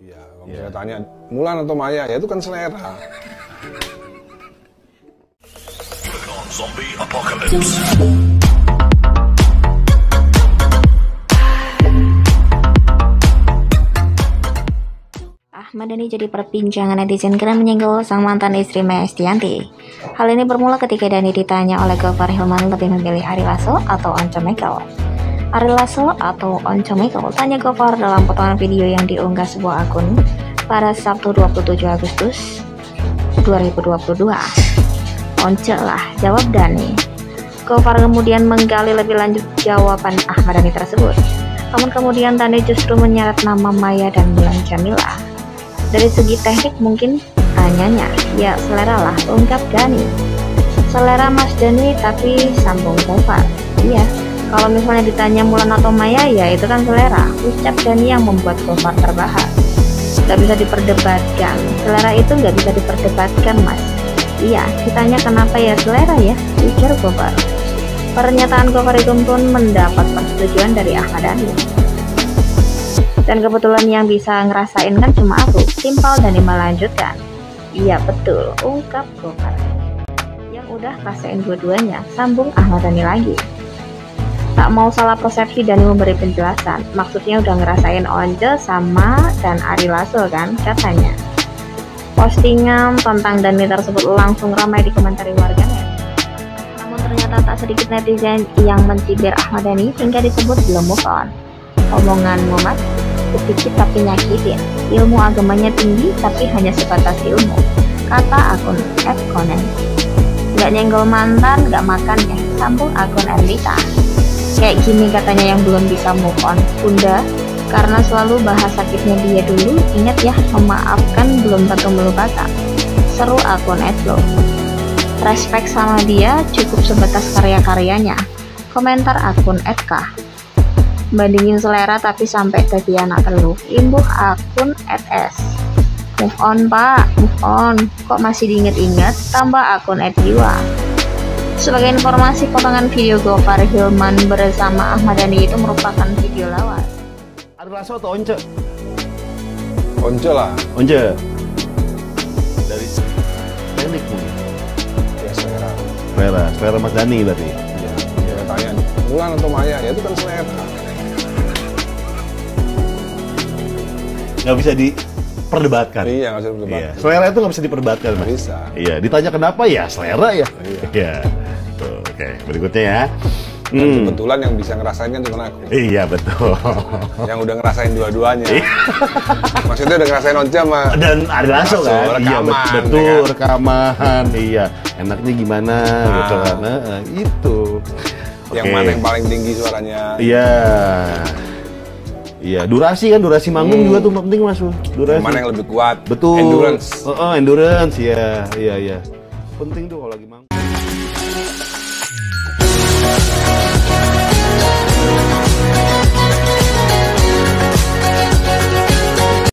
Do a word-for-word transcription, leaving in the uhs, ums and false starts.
Iya, kalau Ya. misalnya tanya Mulan atau Maya, ya itu kan selera. Zombie Apocalypse. Ahmad Dhani jadi perbincangan netizen karena menyenggol sang mantan istri Maya Estianty. Hal ini bermula ketika Dhani ditanya oleh Gofar Hilman lebih memilih Ari Lasso atau Once Mekel. Ari Lasso atau Once Mekel, tanya Gofar dalam potongan video yang diunggah sebuah akun pada Sabtu dua puluh tujuh Agustus dua ribu dua puluh dua. Once lah, jawab Dhani. Gofar kemudian menggali lebih lanjut jawaban Ahmad Dhani tersebut. Namun kemudian Dhani justru menyeret nama Maya dan Mulan Jameela. Dari segi teknik mungkin tanyanya, ya selera lah, ungkap Dhani. Selera Mas Dhani tapi sambung Gofar. Iya, kalau misalnya ditanya Mulan atau Maya, ya itu kan selera, ucap Dhani yang membuat Gofar terbahak. Gak bisa diperdebatkan, selera itu gak bisa diperdebatkan Mas. Iya, ditanya kenapa ya selera ya, ujar Gofar. Pernyataan Gofar itu pun mendapat persetujuan dari Ahmad Dhani. Dan kebetulan yang bisa ngerasain kan cuma aku, simpel dan melanjutkan. Iya betul, ungkap Gofar. Yang udah rasain dua-duanya, sambung Ahmad Dhani lagi. Tak mau salah persepsi Dhani memberi penjelasan, maksudnya udah ngerasain Once sama dan Ari Lasso kan, katanya. Postingan tentang Dhani tersebut langsung ramai dikomentari warganet. Namun ternyata tak sedikit netizen yang mencibir Ahmad Dhani hingga disebut belum move on. Omonganmu Mas, sedikit tapi nyakitin. Ilmu agamanya tinggi tapi hanya sebatas ilmu, kata akun et konen. Gak nyenggol mantan, gak makan ya, sambung akun Erlita. Kayak gini katanya yang belum bisa move on, Bunda, karena selalu bahas sakitnya dia dulu. Ingat ya, memaafkan belum tentu melupakan, seru akun Edlo. Respect sama dia cukup sebatas karya-karyanya, komentar akun Edka. Bandingin selera tapi sampai jadi anak telu, imbuh akun ets. Move on pak, move on, kok masih diinget-inget, tambah akun edjiwa. Sebagai informasi, potongan video Gofar Hilman bersama Ahmad Dhani itu merupakan video lawas. Ari Lasso atau Once? Once lah. Once. Dari teknik mungkin. Ya selera. Selera, selera Mas Dhani berarti. Iya, dia tanya Mulan atau Maya, ya itu kan selera. Nggak bisa diperdebatkan. Iya, nggak bisa diperdebatkan. Iya. Selera itu nggak bisa diperdebatkan, Mas. Bisa. Iya, ditanya kenapa ya selera ya. Iya. Iya. Tuh, oke, berikutnya ya. Dan Hmm. kebetulan yang bisa ngerasain kan cuma aku. Iya, betul. Yang udah ngerasain dua-duanya. Maksudnya udah ngerasain Once sama Dan Ari Lasso kan. Iya, rekaman, bet- betul, ya kan? rekaman. Iya. Enaknya gimana Nah. gitu kan. Nah, itu. yang Oke. mana yang paling tinggi suaranya. Iya. Iya, durasi kan, durasi manggung Hmm. juga tuh penting Mas. Durasi. Yang mana yang lebih kuat. Betul. Endurance. Oh, oh, endurance, ya, iya, iya. Penting tuh kalau lagi manggung.